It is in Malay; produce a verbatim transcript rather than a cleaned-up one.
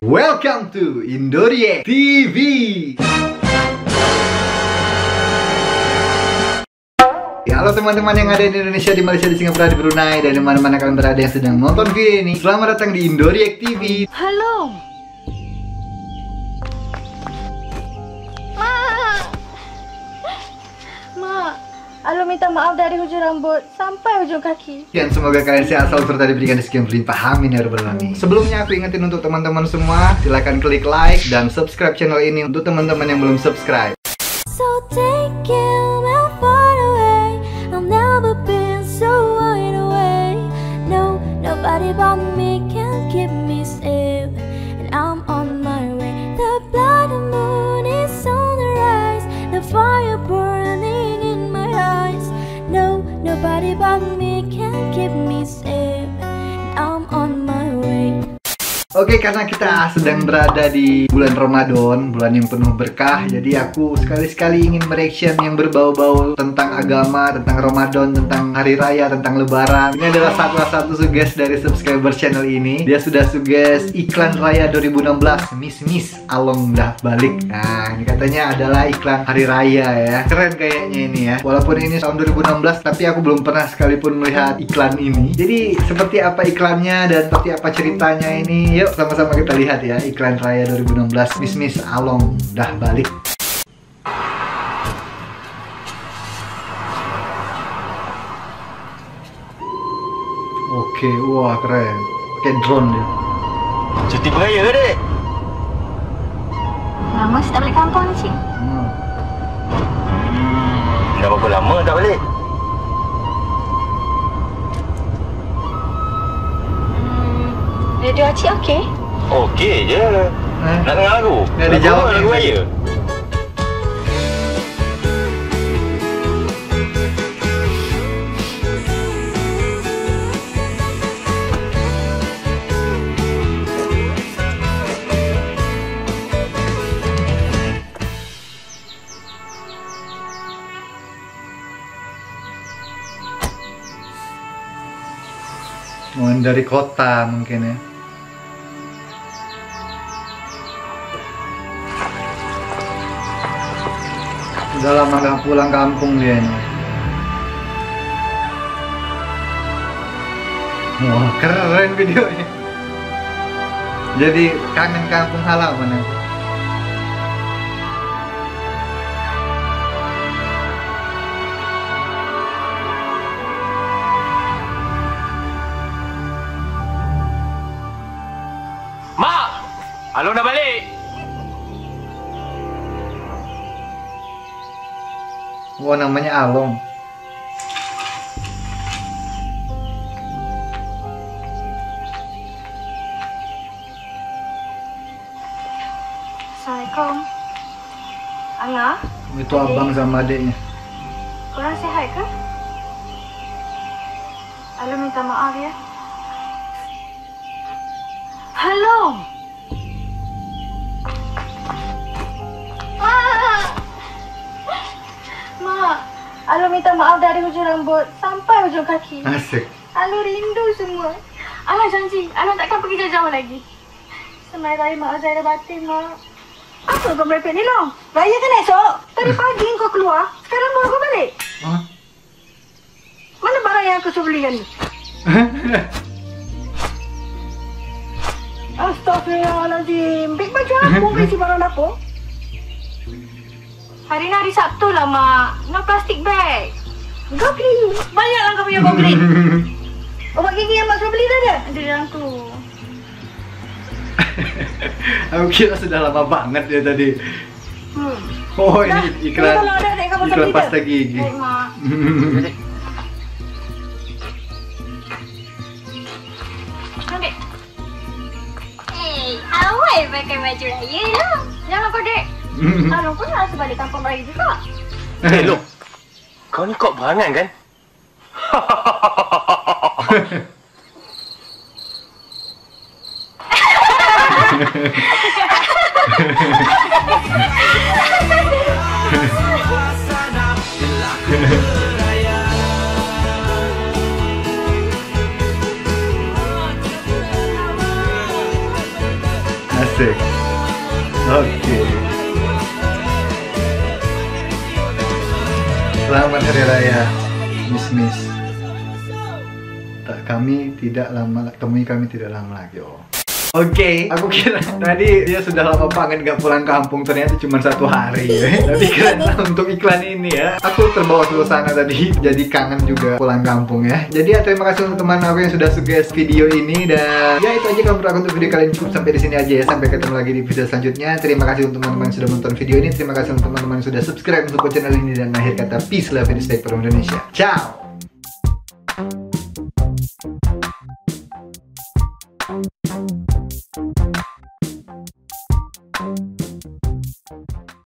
Welcome to Indoriek T V. Halo teman-teman yang ada di Indonesia, di Malaysia, di Singapura, di Brunei, dan di mana-mana kalian berada yang sedang nonton video ini. Selamat datang di Indoriek T V. Halo. Ma. Ma, Alo minta maaf dari hujung rambut sampai hujung kaki. Dan semoga kalian sehat selalu serta diberikan rezeki yang berlimpah, amin ya rabbal alamin. Sebelumnya aku ingetin untuk teman-teman semua, silahkan klik like dan subscribe channel ini untuk teman-teman yang belum subscribe. So take you far away. I'll never be so wide away. No, nobody but me can keep me safe. And I'm on my way. The blood moon is on the rise. The fire burning in my eyes. No, nobody but me can keep me safe. And I'm on my way. Oke, karena kita sedang berada di bulan Ramadan, bulan yang penuh berkah, jadi aku sekali-sekali ingin mereaction yang berbau-bau tentang agama, tentang Ramadan, tentang hari raya, tentang lebaran. Ini adalah salah satu suggest dari subscriber channel ini. Dia sudah suggest iklan raya dua ribu enam belas, Miss Miss Along dah balik. Nah, ini katanya adalah iklan hari raya ya. Keren kayaknya ini ya. Walaupun ini tahun dua ribu enam belas, tapi aku belum pernah sekalipun melihat iklan ini. Jadi, seperti apa iklannya dan seperti apa ceritanya ini? Yuk sama-sama kita lihat ya iklan raya dua ribu enam belas Miss Miss Along dah balik. Oke, wah keren. Pakai drone dia. Cuti beraya ke dek? Lama saya tak balik kampung ni, Cik. Hmm. Hmm, dah berapa lama tak balik? Radio Acik okey? Okey je. Eh? Nak dengar lagu? Nggak dijawab lagu, lagu raya. Oh, dari kota mungkin ya. Udah lama gak pulang kampung dia ini. Wah, keren videonya. Jadi kangen kampung halaman ya. Mak! Along dah balik! Wah, namanya Along. Assalamualaikum. Angah, Itu abang sama adiknya. korang sihat ke? Alo minta maaf ya. Halo. Ma, Alo minta maaf dari hujung rambut sampai hujung kaki. Asik. Alo rindu semua. Alah janji, Alo takkan pergi jauh-jauh lagi. Semai raya mak Azhar batin, Mak. Apa kau merepek ni, Long? Raya kan esok? Tadi pagi kau keluar, sekarang baru kau balik. Hah? Mana barang yang aku suruh belikan ni? Astaghfirullahaladzim. Beg baju apa berisi barang dapur? Hari ni hari Sabtu lah, Mak. No plastic bag. Kau beli banyaklah kau punya komplit. Obat gigi yang Mak suruh beli dah ada? Ada dalam tu. Aku kira sudah lama banget dia tadi. Hmm. Oh, Dah, ini iklan ini kalau ada adik kau pasal iklan beli pasta dah. gigi. Baik, Mak. Ambil. Eh, awal pakai baju raya lah. Jangan kau, Dek. Alo pun nak rasa balik kampung raya juga. Eh, Long. Kau ni kok berangan kan? Asik. Oke. Selamat Hari Raya, Miss Miss. Tak, kami tidak lama, temui kami tidak lama lagi. Oh. Oke, okay, aku kira tadi dia sudah lama banget gak pulang kampung, ternyata cuma satu hari ya. Tapi keren lah untuk iklan ini ya. Aku terbawa suasana tadi, jadi kangen juga pulang kampung ya. Jadi ya, terima kasih untuk teman aku yang sudah suggest video ini. Dan ya itu aja kalau menurut aku untuk video kali ini, cukup sampai di sini aja ya. Sampai ketemu lagi di video selanjutnya. Terima kasih untuk teman-teman yang sudah menonton video ini. Terima kasih untuk teman-teman yang sudah subscribe untuk channel ini. Dan akhir kata, peace, love, and respect for Indonesia. Ciao.